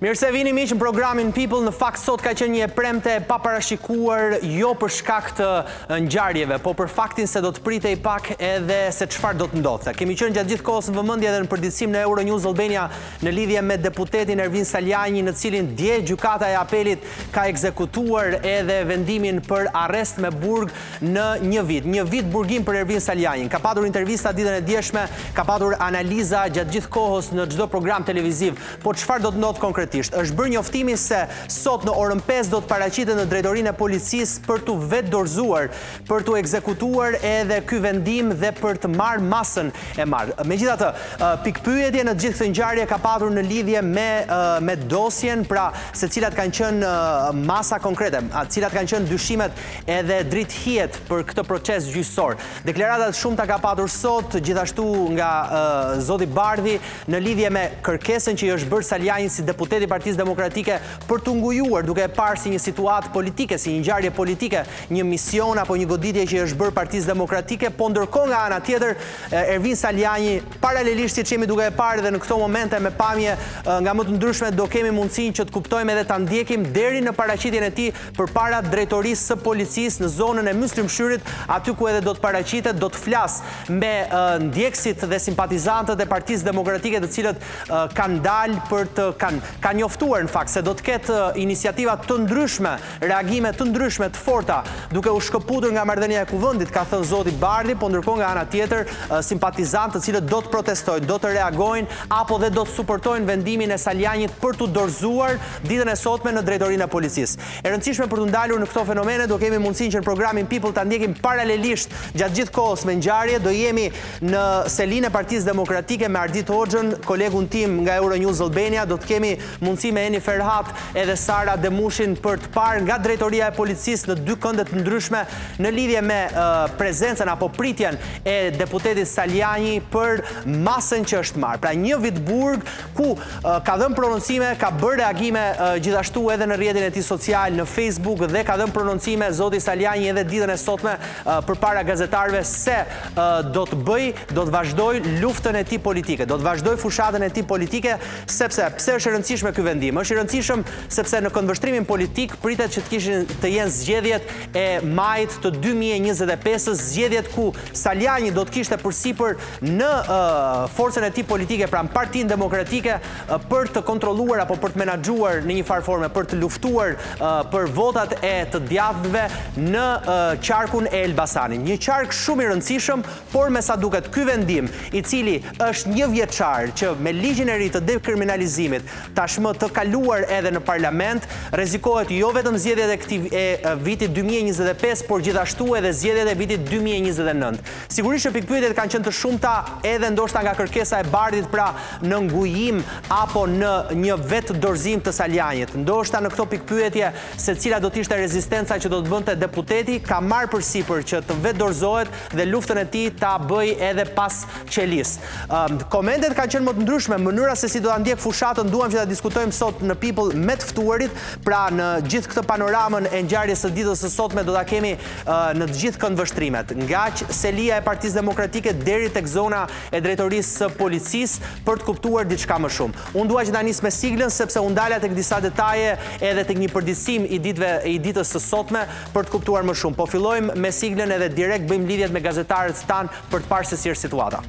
Mirë se vini miq në programin People. Në fakt sot ka qenë një premte e paparashikuar, jo për shkak të ngjarjeve, po për faktin se do të pritej pak edhe se çfarë do të ndodhte. Kemi qenë gjatë gjithë kohës në vëmendje edhe në përditësim në Euronews Albania në lidhje me deputetin Ervin Saljani, në cilin dje gjykata e apelit ka ekzekutuar edhe vendimin për arrest me burg në një vit. Një vit burgim për Ervin Saljanin. Ka padur intervista ditën e djeshme, ka padur analiza gjatë gjithë kohës në çdo program televiziv. Po çfarë do të ndodh konkretisht? Është bërë njoftimi se sot në orën 5 do të paraqitet në drejtorinë e policisë për të vetë dorëzuar, për të ekzekutuar edhe ky vendim dhe për të marrë masën e marrë. Megjithatë, pikpyetje në gjithë këtë ngjarje ka patur në lidhje me dosjen, pra se cilat kanë qenë masa konkrete, cilat kanë qenë dyshimet edhe drithijet për këtë proces gjyqësor. Deklaratat shumta ka patur sot, gjithashtu nga zoti Bardhi në lidhje me kërkesën që i është bërë Saljanit si deputeti i Partisë Demokratike për të ngujuar, duke e parë si një situatë politike, si një ngjarje politike, një mision apo një goditje që i është bërë Partisë Demokratike, po ndërkohë nga ana tjetër Ervin Saljani paralelisht siç jemi duke e parë edhe në këto momente me pamje nga më të ndryshme, do kemi mundësinë që të kuptojmë edhe ta ndjekim deri në paraqitjen e tij përpara drejtorisë së policisë në zonën e Myslimshyrit, aty ku edhe do të paraqitet, do të flas me ndjekësit dhe simpatizantët e Partisë Demokratike, të cilët kanë dalë për të kanë njoftuar në fakt se do të ketë iniciativa të ndryshme, reagime të ndryshme të forta, duke u shkëputur nga marrëdhënia e kuvendit, ka thënë zoti Bardhi, po ndërkohë nga ana tjetër simpatizantë të cilët do të protestojnë, do të reagojnë apo dhe do të suportojnë vendimin e Saljanit për të dorëzuar ditën e sotme në drejtorinë e policisë. E rëndësishme për të ndalur në këto fenomene, do kemi mundësinë që në programin People ta ndjekim paralelisht gjatë gjithë kohës me ngjarje. Do jemi në selinë e Partisë Demokratike me Ardit Hoxhën, kolegun tim nga Euronews Albania, do të kemi mundësi me Eni Ferhat edhe Sara Demushin për të parë nga drejtoria e policisë në dy kënde të ndryshme në lidhje me prezencën apo pritjen e deputetit Saljani për masën që është marrë. Pra një vit burg ku ka dhënë prononcime, ka bërë reagime gjithashtu edhe në rrjetin e tij social në Facebook dhe ka dhënë prononcime zoti Saljani edhe ditën e sotme përpara gazetarëve se do të vazhdoj luftën e tij politike, do të vazhdoj fushatën e tij politike, sepse pse është e rëndësishme ky vendim? Është i rëndësishëm sepse në këndvështrimin politik pritet që të jenë zgjedhjet e majit të 2025-s, zgjedhjet ku Saljani do të kishte përsipër në forcën e tij politike, pra në Partinë Demokratike, për të kontrolluar apo për të menaxhuar në një farë forme, për të luftuar për votat e të djathtëve në qarkun e Elbasanit. Një qark shumë i rëndësishëm, por me sa duket ky vendim, i cili është një vjeçar që me ligjin e ri të dekriminalizimit tashmë të kaluar edhe në parlament, rrezikohet jo vetëm zgjedhjet e vitit 2025, por gjithashtu edhe zgjedhjet e vitit 2029. Sigurisht që pikpyetjet kanë qenë të shumta, edhe ndoshta nga kërkesa e Bardhit, pra në ngujim apo në një vetë dorëzim të Saljanit. Ndoshta në këto pikpyetje se cila do të ishte rezistenca që do të bënte deputeti, ka marrë përsipër që të vetë dorëzohet dhe luftën e tij ta bëj edhe pas qelis. Komentet kanë qenë më të ndryshme, mënyra se si do ta ndjek fushatën duam që ta diskutojmë sot në People me të ftuarit, pra në gjithë këtë panoramën e ngjarjes së ditës së sotme do ta kemi në të gjithë këndvështrimet, nga selia e Partisë Demokratike deri tek zona e drejtorisë së policisë për të kuptuar diçka më shumë. Unë dua që ta nis me siglën sepse u ndala tek disa detaje edhe tek një përditësim i ditës së sotme për të kuptuar më shumë. Po fillojmë me siglën edhe direkt bëjmë lidhjet me gazetarët tanë për të parë se si është situata.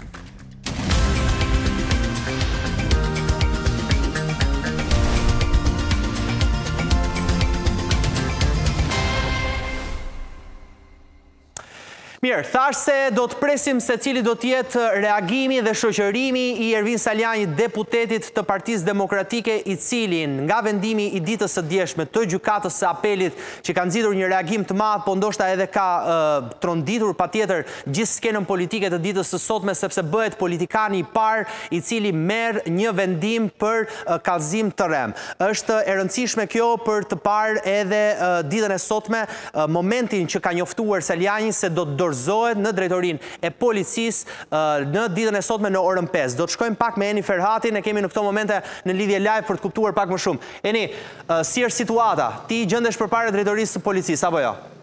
Mirë, thash se do të presim se cili do të jetë reagimi dhe shoqërimi i Ervin Saljanit, deputetit të Partisë Demokratike, i cili nga vendimi i ditës së djeshme të gjykatës së apelit që ka nxitur një reagim të madh, po ndoshta edhe ka tronditur patjetër gjithë skenën politike të ditës së sotme, sepse bëhet politikani i parë i cili merr një vendim për kallëzim të rrem. Është e rëndësishme kjo për të parë edhe ditën e sotme, momentin që ka njoftuar Saljani se do të dorëzohet në drejtorinë e policisë në ditën e sotme në orën 5. Do të shkojmë pak me Eni Ferhatin, ne kemi në këto momente në lidhje live për të kuptuar pak më shumë. Eni, si është situata? Ti gjendesh përpara drejtorisë së policisë apo jo?